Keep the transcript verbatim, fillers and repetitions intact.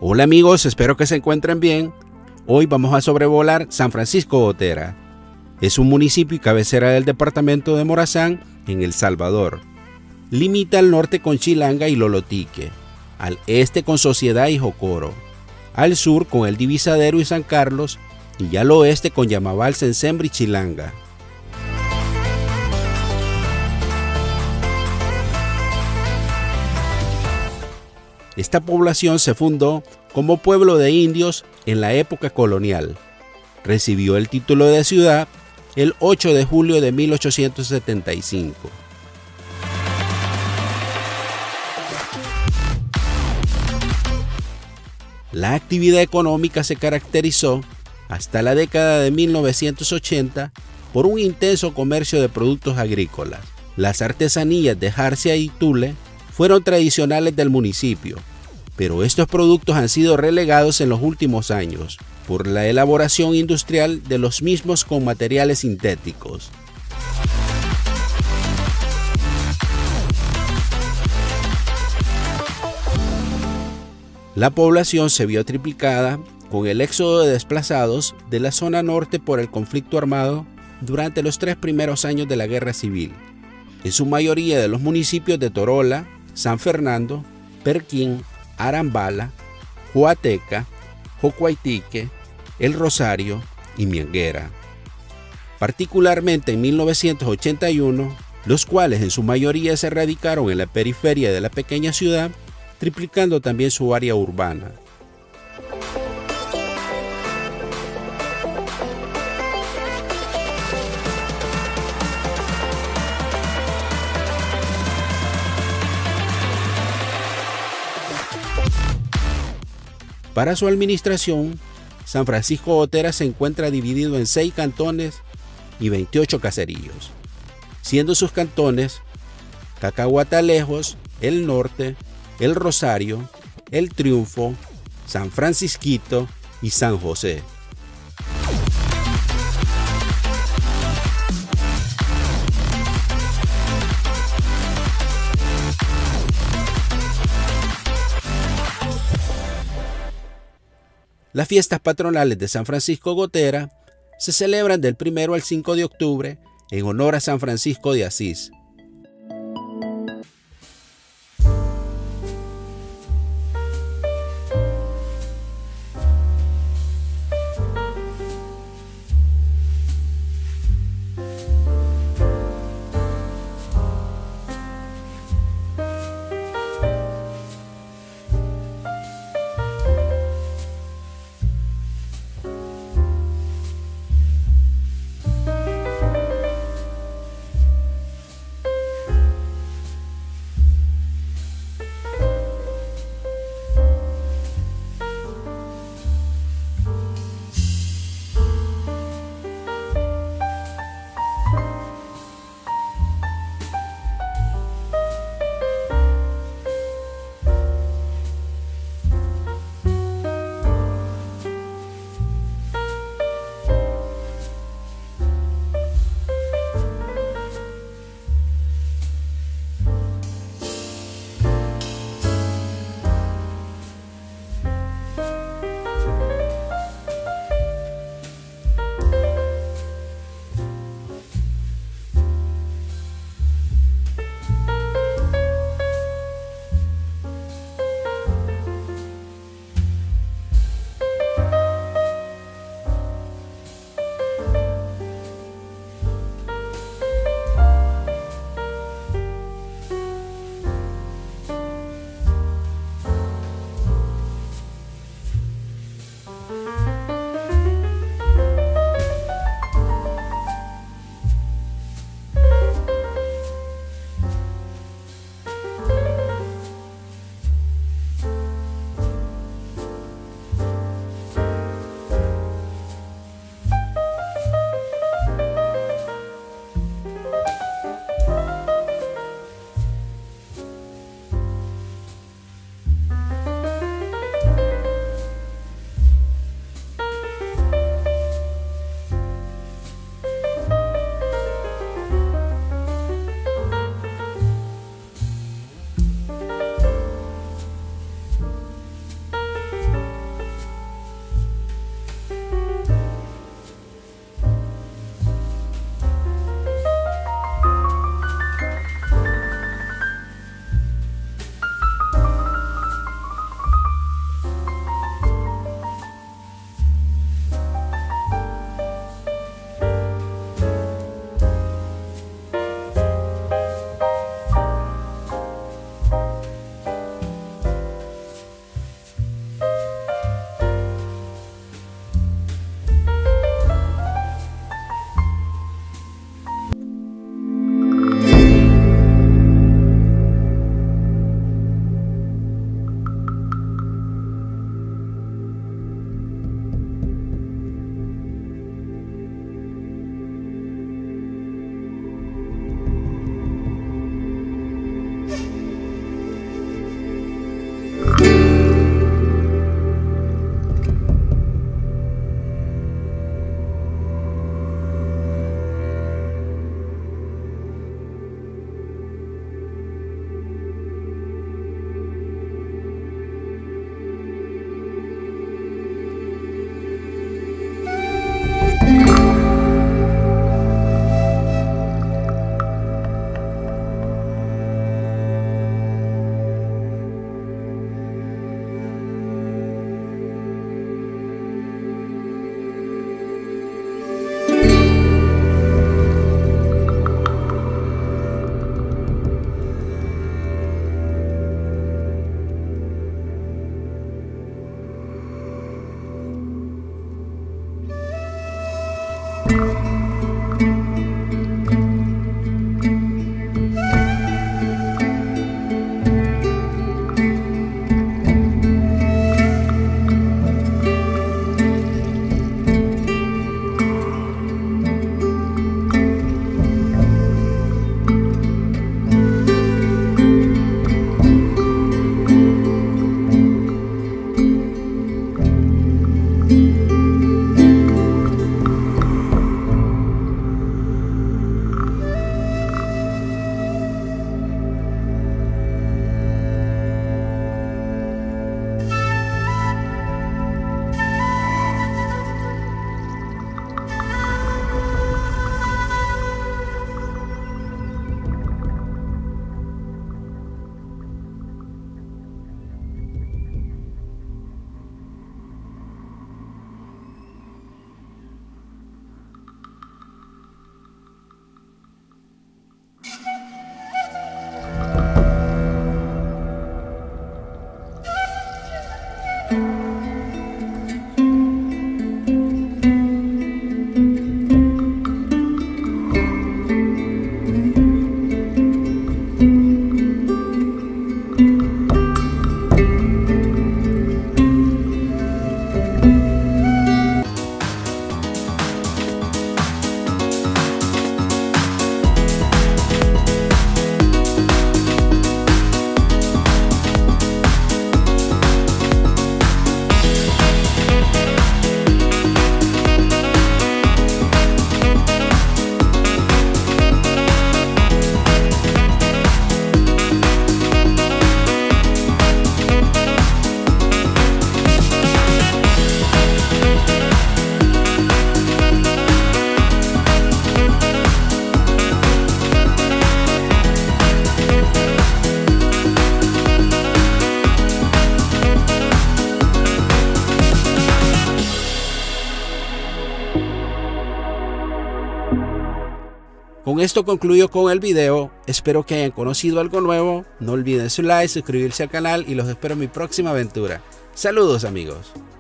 Hola amigos, espero que se encuentren bien. Hoy vamos a sobrevolar San Francisco Gotera. Es un municipio y cabecera del departamento de Morazán, en El Salvador. Limita al norte con Chilanga y Lolotique, al este con Sociedad y Jocoro, al sur con El Divisadero y San Carlos, y al oeste con Yamabal, Sensembre y Chilanga. Esta población se fundó como pueblo de indios en la época colonial. Recibió el título de ciudad el ocho de julio de mil ochocientos setenta y cinco. La actividad económica se caracterizó hasta la década de mil novecientos ochenta por un intenso comercio de productos agrícolas. Las artesanías de jarcia y tule fueron tradicionales del municipio, pero estos productos han sido relegados en los últimos años por la elaboración industrial de los mismos con materiales sintéticos. La población se vio triplicada con el éxodo de desplazados de la zona norte por el conflicto armado durante los tres primeros años de la Guerra Civil, en su mayoría de los municipios de Torola, San Fernando, Perquín, Arambala, Huateca, Jocuaitique, El Rosario y Mianguera. Particularmente en mil novecientos ochenta y uno, los cuales en su mayoría se radicaron en la periferia de la pequeña ciudad, triplicando también su área urbana. Para su administración, San Francisco Gotera se encuentra dividido en seis cantones y veintiocho caseríos, siendo sus cantones Cacahuatalejos, El Norte, El Rosario, El Triunfo, San Francisquito y San José. Las fiestas patronales de San Francisco Gotera se celebran del primero al cinco de octubre en honor a San Francisco de Asís. Con esto concluyo con el video, espero que hayan conocido algo nuevo, no olviden su like, suscribirse al canal y los espero en mi próxima aventura. Saludos amigos.